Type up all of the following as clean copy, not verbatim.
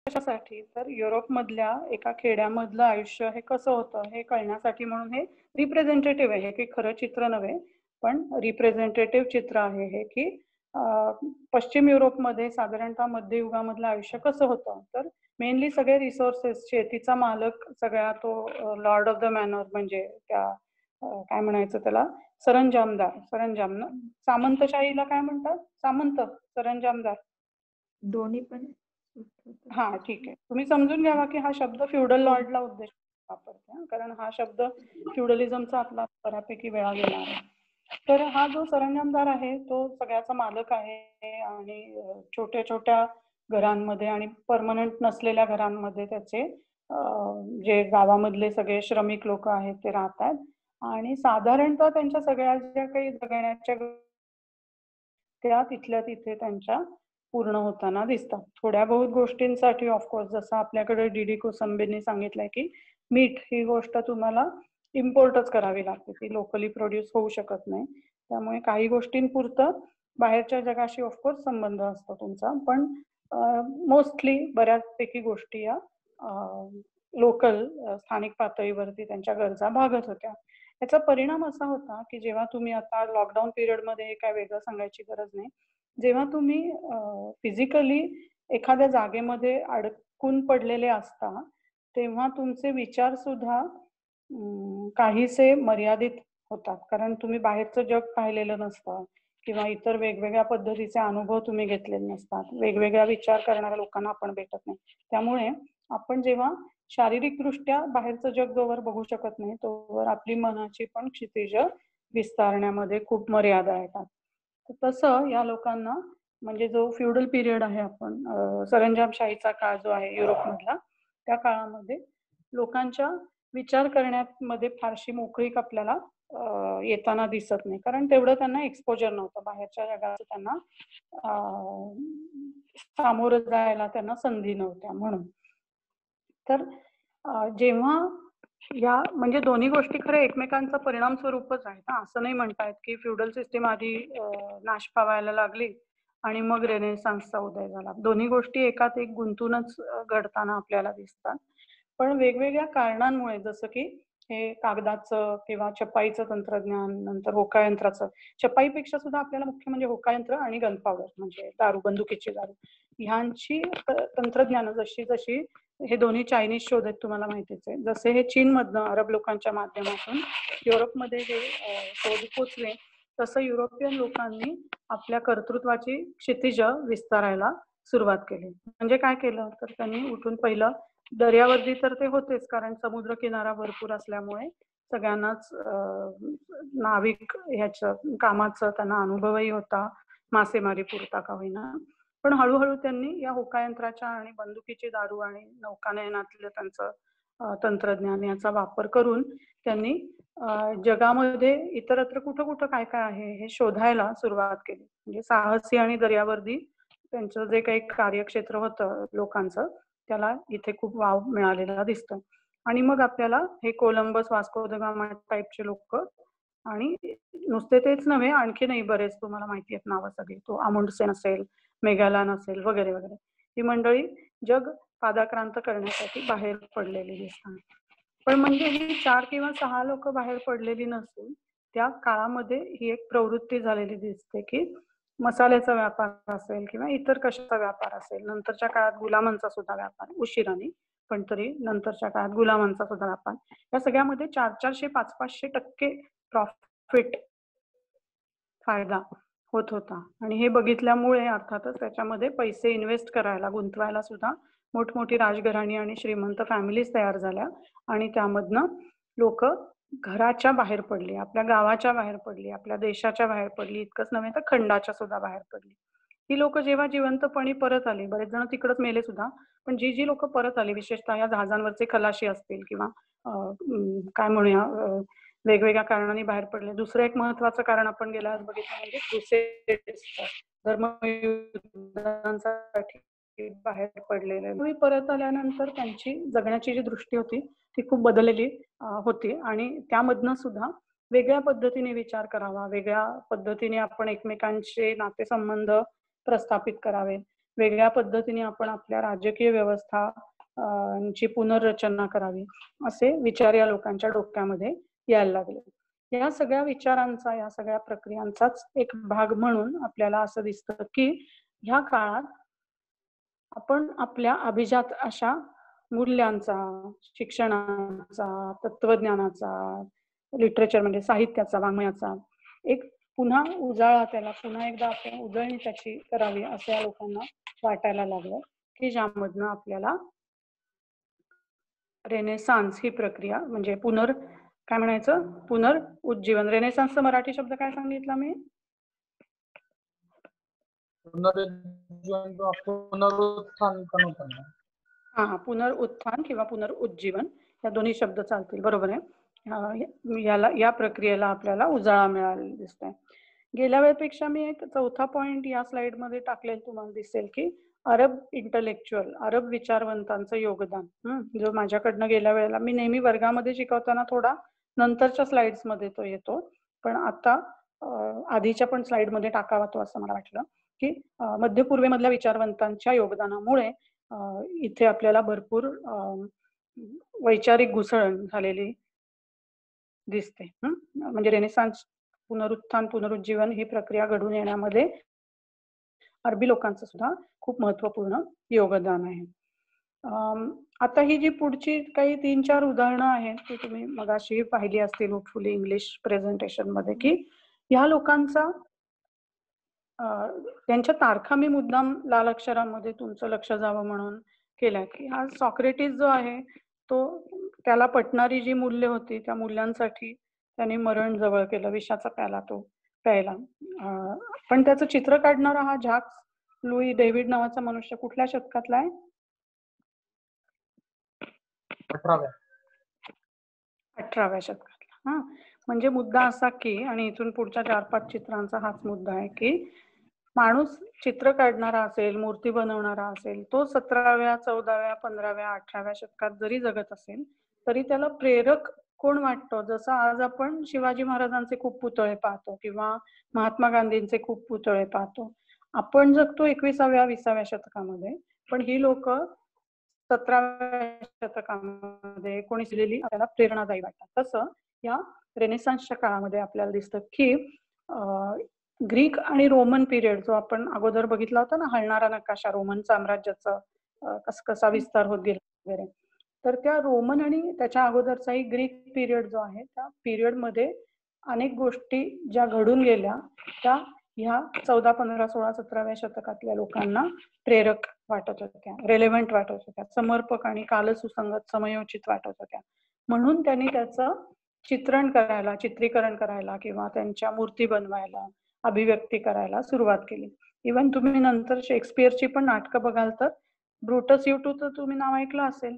कशासाठी? तर युरोपमधल्या एका खेड्यामधलं आयुष्य हे कसं होतं हे कळण्यासाठी म्हणून हे रिप्रेझेंटेटिव्ह आहे. हे काही खरं चित्र नव्हे, पण रिप्रेझेंटेटिव्ह चित्र आहे हे, की अ, पश्चिम युरोपमध्ये साधारणतः मध्ययुगामधलं आयुष्य कसं होतं. तर मेनली सगळे रिसोर्सेस, शेतीचा मालक सगळा तो लॉर्ड ऑफ द मॅनर म्हणजे त्या काय म्हणायचं त्याला सरंजामदार, सरंजाम ना? सामंतशाहीला काय म्हणतात? सामंत, सरंजामदार. दोन्ही पण हां, ठीक आहे. तुम्ही समजून घ्यावा, की हा शब्द फ्युडल हो. लॉर्डला उद्देशून वापरते हां, कारण हा शब्द फ्युडलिझमचा आपला बऱ्यापैकी वेळा गेला आहे. तर हा जो सरंजामदार आहे, तो सगळ्याचा मालक आहे आणि छोट्या-छोट्या घरांमध्ये आणि पर्मनंट नसलेल्या घरांमध्ये त्याचे जे गावामधले सगळे श्रमिक लोकं आहेत ते राहतात आणि साधारणतः त्यांच्या सगळ्या ज्या काही जगण्याच्या त्या तिथल्या तिथे त्यांच्या पूर्ण होताना दिसतात. थोड्या बहुत गोष्टींसाठी ऑफकोर्स जसं आपल्याकडे डी-डी कोसंबींनी सांगितलंय, की मीठ ही गोष्ट तुम्हाला इम्पोर्टच करावी लागते. ती लोकली प्रोड्यूस होऊ शकत नाही. त्यामुळे काही गोष्टींपुरतं बाहेरच्या जगाशी ऑफकोर्स संबंध असतो तुमचा. पण मोस्टली बऱ्याचपैकी गोष्टी या लोकल स्थानिक पातळीवरती त्यांच्या गरजा भागत होत्या. याचा परिणाम असा होता, की जेव्हा तुम्ही आता लॉकडाऊन पिरियडमध्ये हे काय वेगळं सांगायची गरज नाही. जेव्हा तुम्ही फिजिकली एखाद्या जागेमध्ये अडकून पडलेले असता, तेव्हा तुमचे विचार सुद्धा काहीसे मर्यादित होतात. कारण तुम्ही बाहेरचं जग पाहिलेलं नसतं किंवा इतर वेगवेगळ्या पद्धतीचे अनुभव तुम्ही घेतलेले नसतात. वेगवेगळा विचार करणाऱ्या लोकांना आपण भेटत नाही. त्यामुळे आपण जेव्हा शारीरिकदृष्ट्या बाहेरचं जग जोवर बघू शकत नाही, तोवर आपली मनाची पण क्षितिजं विस्तारण्यामध्ये खूप मर्यादा येतात. तर तसं या लोकांना म्हणजे जो फ्युडल पिरियड आहे आपण सरंजामशाहीचा काळ जो आहे युरोपमधला, त्या काळामध्ये लोकांच्या विचार करण्यामध्ये फारशी मोकळीक आपल्याला येताना दिसत नाही. कारण तेवढं त्यांना एक्सपोजर नव्हतं. बाहेरच्या जगाचं त्यांना अ, सामोरं जायला त्यांना संधी नव्हत्या म्हणून. तर जेव्हा या म्हणजे दोन्ही गोष्टी खरं एकमेकांचा परिणाम स्वरूपच आहेत हां. असं नाही म्हणता येत, की फ्युडल सिस्टम आधी नाश पावायला लागली आणि मग रेनेसान्सचा उदय झाला. दोन्ही गोष्टी एकात एक गुंतूनच घडताना आपल्याला दिसतात. पण वेगवेगळ्या कारणांमुळे जसं की हे कागदाचं किंवा छपाईचं तंत्रज्ञान, नंतर होकायंत्राचं. छपाईपेक्षा सुद्धा आपल्याला मुख्य म्हणजे होकायंत्र आणि गनपावडर म्हणजे दारू, बंदुकीची दारू. ह्यांची तंत्रज्ञान जशी-जशी हे दोन्ही चायनीज शोध आहेत तुम्हाला माहितीच आहे. जसे हे चीनमधनं अरब लोकांच्या माध्यमातून युरोपमध्ये हे शोध पोचले, तसं युरोपियन लोकांनी आपल्या कर्तृत्वाची क्षितिजं विस्तारायला सुरुवात केली. म्हणजे काय केलं? तर त्यांनी उठून पहिलं दर्यावर्दी तर ते होतेच कारण समुद्र किनारा भरपूर असल्यामुळे सगळ्यांनाच नाविक ह्याचं कामाचा त्यांना अनुभवही होता, मासेमारीपुरता का होईना. पण हळू-हळू त्यांनी या होकायंत्राच्या आणि बंदुकीची दारू आणि नौकानयनातलं त्यांचं तंत्रज्ञान याचा वापर करून त्यांनी जगामध्ये इतरत्र कुठं-कुठं काय-काय आहे हे शोधायला सुरुवात केली. म्हणजे साहसी आणि दर्यावर्दी त्यांचं जे काही कार्यक्षेत्र होतं लोकांचं, त्याला इथे खूप वाव मिळालेला दिसतो. आणि मग आपल्याला हे कोलंबस, वास्को द गामा टाइपचे लोकं आणि नुसते तेच नव्हे आणखीनही बरेच तुम्हाला माहिती आहेत नावं सगळी. तो अमुंडसेन असेल, मेगालन असेल वगैरे, वगैरे. ही मंडळी जग पादाक्रांत करण्यासाठी बाहेर पडलेली दिसतात. पण म्हणजे ही 4 किंवा 6 लोकं बाहेर पडलेली नसून त्या काळामध्ये ही एक प्रवृत्ती झालेली दिसते, की मसाल्याचा व्यापार असेल किंवा इतर कशाचा व्यापार असेल. नंतरच्या काळात गुलामांचा सुद्धा व्यापार, उशिराने, पण तरी नंतरच्या काळात गुलामांचा सुद्धा व्यापार. या सगळ्यामध्ये 400-400, 500-500% प्रॉफिट फायदा होत होता आणि हे बघितल्यामुळे अर्थातच त्याच्यामध्ये पैसे इन्व्हेस्ट करायला, गुंतवायला सुद्धा मोठमोठी राजघराणी आणि श्रीमंत फॅमिलीज तयार झाल्या आणि त्यामधनं लोकं घराच्या बाहेर पडली, आपल्या गावाच्या बाहेर पडली, आपल्या देशाच्या बाहेर पडली, इतकंच नव्हे तर खंडाच्या सुद्धा बाहेर पडली. ही लोकं जेव्हा जिवंतपणी परत आली, बरेच जण तिकडंच मेले सुद्धा, पण जी लोकं परत आली, विशेषतः या जहाजांवरचे खलाशी असतील किंवा काय म्हणूया वेगवेगळ्या कारणांनी बाहेर पडले. दुसरं एक महत्त्वाचं कारण आपण गेल्या वेळेस बघितलं म्हणजे क्रुसेड्सचं धर्मयुद्धांसाठी बाहेर पडलेले. तुम्ही परत आल्यानंतर त्यांची जगण्याची जी दृष्टी होती, ती खूप बदललेली होती आणि त्यामधनं सुद्धा वेगळ्या पद्धतीने विचार करावा, वेगळ्या पद्धतीने आपण एकमेकांचे नातेसंबंध प्रस्थापित करावे. वेगळ्या पद्धतीने आपण आपल्या राजकीय व्यवस्था ची पुनर्रचना करावी, असे विचार या लोकांच्या डोक्यामध्ये यायला लागले. या सगळ्या विचारांचा, या सगळ्या प्रक्रियांचाच एक भाग म्हणून आपल्याला असं दिसतं की ह्या काळात आपण आपल्या अभिजात अशा मूल्यांचा, शिक्षणाचा, तत्वज्ञानाचा, लिटरेचर म्हणजे साहित्याचा, वाङ्मयाचा एक पुन्हा उजाळा, त्याला पुन्हा एकदा आपण उजळणी त्याची करावी असं या लोकांना वाटायला लागलं, की ज्यामधनं आपल्याला रेनेसान्स ही प्रक्रिया म्हणजे काय म्हणायचं, पुनरुज्जीवन. रेनेसान्सचा मराठी शब्द काय सांगितला मी? पुनरुत्थान. हा, पुनरुत्थान किंवा पुनरुज्जीवन या दोन्ही शब्द चालतील, बरोबर आहे. या प्रक्रियेला आपल्याला उजाळा मिळालेला दिसतोय. गेल्या वेळेपेक्षा मी एक चौथा पॉइंट या स्लाइड मध्ये टाकलेला तुम्हाला दिसेल की अरब इंटलेक्च्युअल, अरब विचारवंतांचं योगदान. जो माझ्याकडनं गेल्या वेळेला मी नेहमी वर्गामध्ये शिकवताना थोडा नंतरच्या स्लाइड्स मध्ये तो येतो, पण आता आधीच्या पण स्लाइड मध्ये टाकावा तो असं मला वाटलं की मध्य पूर्वेमधल्या विचारवंतांच्या योगदानामुळे इथे आपल्याला भरपूर वैचारिक घुसळण झालेली दिसते. म्हणजे रेनेसान्स, पुनरुत्थान, पुनरुज्जीवन ही प्रक्रिया घडून येण्यामध्ये अरबी लोकांचं सुद्धा खूप महत्वपूर्ण योगदान आहे. आता ही जी पुढची काही 3-4 उदाहरणं आहेत ती तुम्ही मगाशी पाहिली असतील होपफुली इंग्लिश प्रेझेंटेशन मध्ये, की ह्या लोकांचा त्यांच्या तारखा मी मुद्दाम लाल अक्षरामध्ये तुमचं लक्ष जावं म्हणून केलं की हा सॉक्रेटिस जो आहे तो, त्याला पटणारी जी मूल्य होती त्या मूल्यांसाठी त्याने मरण जवळ केलं, विषाचा प्याला तो प्यायला. पण त्याचं चित्र काढणारा हा झाक्स लुई डेव्हिड नावाचा मनुष्य कुठल्या शतकातला आहे? 18व्या शतकातला. म्हणजे मुद्दा असा की, आणि इथून पुढच्या 4-5 चित्रांचा हाच मुद्दा आहे की माणूस चित्र काढणारा असेल, मूर्ती बनवणारा असेल, तो 17व्या, 14व्या, 15व्या, 18व्या शतकात जरी जगत असेल तरी त्याला प्रेरक कोण वाटतो? जसं आज आपण शिवाजी महाराजांचे खूप पुतळे पाहतो किंवा महात्मा गांधींचे खूप पुतळे पाहतो. आपण जगतो 21व्या, 20व्या शतकामध्ये, पण ही लोक 17व्या शतकामध्ये कोणी दिलेली आपल्याला प्रेरणादायी वाटतात. तसं या रेनेसान्सच्या काळामध्ये आपल्याला दिसतं की ग्रीक आणि रोमन पिरियड जो आपण अगोदर बघितला होता ना, हलणारा नकाशा रोमन साम्राज्याचा कसा विस्तार होत गेला वगैरे, तर त्या रोमन आणि त्याच्या अगोदरचाही ग्रीक पिरियड जो आहे त्या पिरियड मध्ये अनेक गोष्टी ज्या घडून गेल्या त्या ह्या 14, 15, 16, 17व्या शतकातल्या लोकांना प्रेरक वाटत होत्या, रेलेव्हंट वाटत होत्या, समर्पक आणि कालसुसंगत, समयोचित वाटत होत्या. म्हणून त्यांनी त्याचं चित्रीकरण करायला किंवा त्यांच्या मूर्ती बनवायला, अभिव्यक्ती करायला सुरुवात केली. इव्हन तुम्ही नंतर शेक्सपियरची पण नाटकं बघाल तर ब्रुटस युटू तर तुम्ही नाव ऐकलं असेल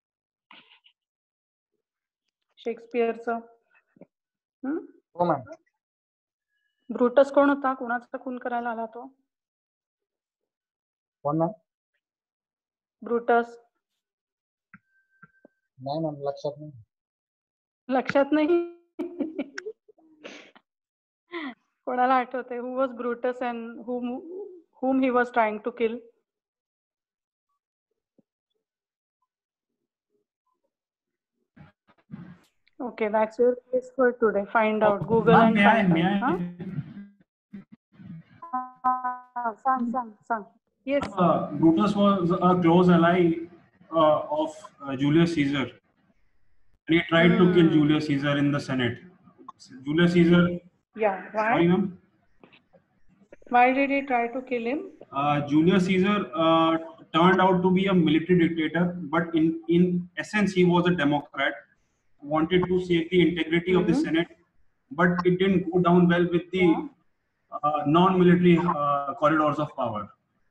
शेक्सपियरचं. ब्रुटस कोण होता? कोणाचा खून करायला आला तो? ब्रुटस नाही ना, लक्षात नाही. कोणाला आठवते? Who was Brutus and whom he was trying to kill? Okay, that's your case for today. Find out. Google and find out. Sang. Yes. Brutus was a close ally of Julius Caesar. He tried to kill Julius Caesar in the Senate. Julius Caesar. Yeah. Why? Sorry, ma'am. Why did he try to kill him? Julius Caesar turned out to be a military dictator, but in essence he was a democrat. Wanted to save the integrity of the Senate, but it didn't go down well with the non-military corridors of power.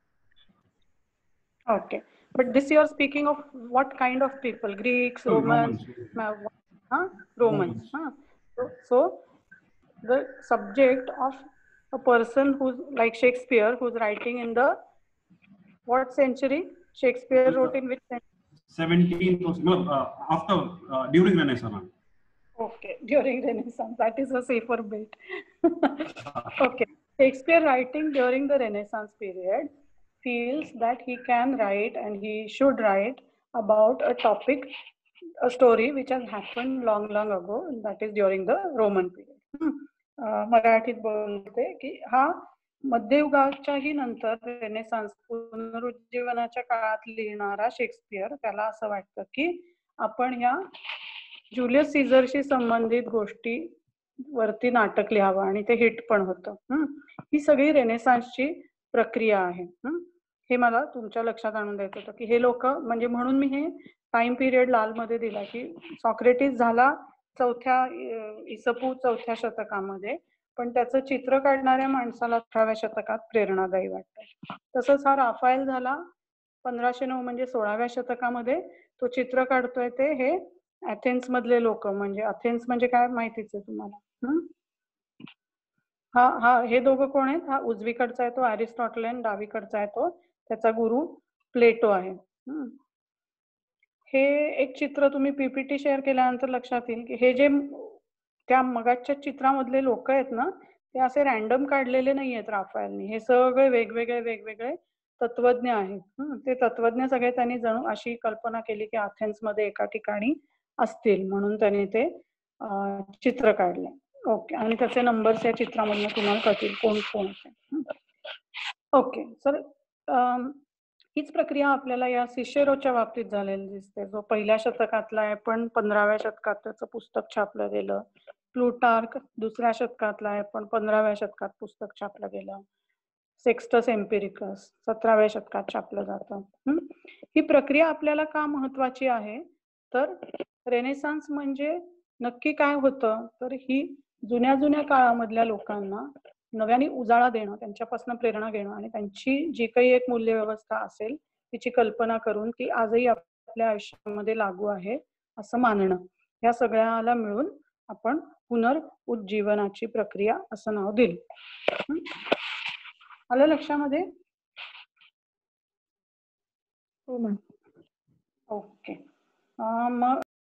Okay, but this you are speaking of what kind of people? Greeks, Romans? Romans. So the subject of a person who's like Shakespeare, who's writing in the what century? Shakespeare wrote in which century? 17th, during Renaissance. Okay, during Renaissance. That is a safer bet. Okay, Shakespeare writing during the Renaissance period feels that he can write and he should write about a topic, a story which has happened long ago, that is during the Roman period. मराठीत बोलते की हा मध्ययुगाच्याही नंतर Renaissance पुनरुज्जीवनाच्या काळात लिहिणारा Shakespeare, त्याला असं वाटतं की आपण या जुलियस सीझरशी संबंधित गोष्टी वरती नाटक लिहावं आणि ते हिट पण होतं. ही सगळी रेनेसान्सची प्रक्रिया आहे. हे मला तुमच्या लक्षात आणून द्यायचं होतं की हे लोक, म्हणजे म्हणून मी हे टाइम पिरियड लाल मध्ये दिला की सॉक्रेटिस झाला इसपू 4थ्या शतकामध्ये, पण त्याचं चित्र काढणाऱ्या माणसाला 18व्या शतकात प्रेरणादायी वाटतं. तसंच हा राफाएल झाला 1509 म्हणजे 16व्या शतकामध्ये. तो चित्र काढतोय ते हे अथेन्स मधले लोक, म्हणजे अथेन्स म्हणजे काय माहितीच आहे तुम्हाला. हा हे दोघं कोण आहेत? हा उजवीकडचा आहे तो अरिस्टॉटल आणि डावीकडचा आहे तो त्याचा गुरु प्लेटो आहे. हे एक चित्र तुम्ही पीपीटी शेअर केल्यानंतर लक्षात येईल की हे जे त्या मगाच्या चित्रामधले लोक आहेत ना, ते असे रॅन्डम काढलेले नाही आहेत राफाएलनी. हे सगळे वेगवेगळे तत्वज्ञ आहेत. ते तत्वज्ञ सगळे त्यांनी जणू अशी कल्पना केली की अथेन्स मध्ये एका ठिकाणी असतील, म्हणून त्यांनी ते चित्र काढले. ओके, आणि त्याचे नंबर्स या चित्रामधून तुम्हाला कळतील कोण कोण आहे. ओके, सर हीच प्रक्रिया आपल्याला या सिसेरोच्या बाबतीत झालेली दिसते, जो 1ल्या शतकातला आहे पण 15व्या शतकात त्याचं पुस्तक छापलं गेलं. प्लुटार्क 2ऱ्या शतकातला आहे पण 15व्या शतकात पुस्तक छापलं गेलं. सेक्स्टस एम्पिरिकस 17व्या शतकात छापलं जातं. ही प्रक्रिया आपल्याला का महत्वाची आहे, तर रेनेसान्स म्हणजे नक्की काय होतं, तर ही जुन्या काळामधल्या लोकांना नव्याने उजाळा देणं, त्यांच्यापासून प्रेरणा घेणं आणि त्यांची जी काही एक मूल्य व्यवस्था असेल तिची कल्पना करून ती आजही आपल्या आयुष्यामध्ये लागू आहे असं मानणं, या सगळ्याला मिळून आपण पुनरुज्जीवनाची प्रक्रिया असं नाव दिलं. आलं लक्षामध्ये? हो मॅम. ओके, मग